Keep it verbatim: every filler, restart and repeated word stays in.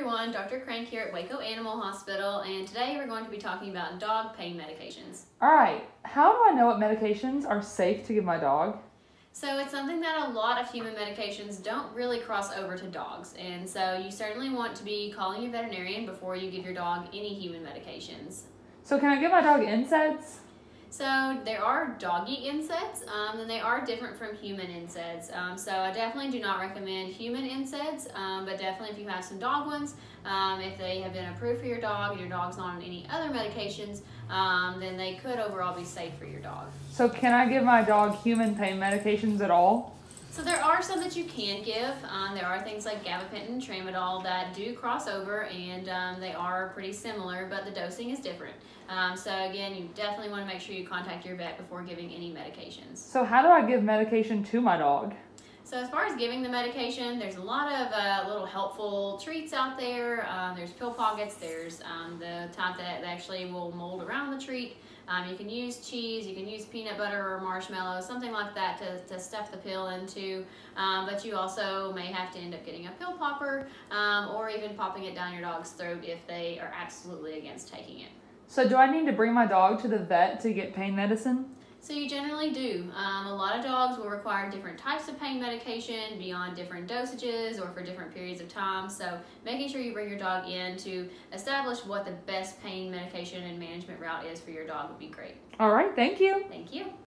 everyone, Doctor Crank here at Waco Animal Hospital, and today we're going to be talking about dog pain medications. Alright, how do I know what medications are safe to give my dog? So it's something that a lot of human medications don't really cross over to dogs, and so you certainly want to be calling your veterinarian before you give your dog any human medications. So can I give my dog N SAIDs? So there are doggy N SAIDs, um, and they are different from human N SAIDs. Um, so I definitely do not recommend human N SAIDs, um, but definitely if you have some dog ones, um, if they have been approved for your dog and your dog's not on any other medications, um, then they could overall be safe for your dog. So can I give my dog human pain medications at all? So there are some that you can give. Um, there are things like gabapentin and tramadol that do cross over, and um, they are pretty similar, but the dosing is different. Um, so again, you definitely want to make sure you contact your vet before giving any medications. So how do I give medication to my dog? So as far as giving the medication, there's a lot of uh, little helpful treats out there. Um, there's pill pockets, there's um, the type that actually will mold around the treat. Um, you can use cheese, you can use peanut butter or marshmallow, something like that to, to stuff the pill into. Um, but you also may have to end up getting a pill popper um, or even popping it down your dog's throat if they are absolutely against taking it. So do I need to bring my dog to the vet to get pain medicine? So you generally do. Um, a lot of dogs will require different types of pain medication beyond different dosages or for different periods of time. So making sure you bring your dog in to establish what the best pain medication and management route is for your dog would be great. All right, thank you. Thank you.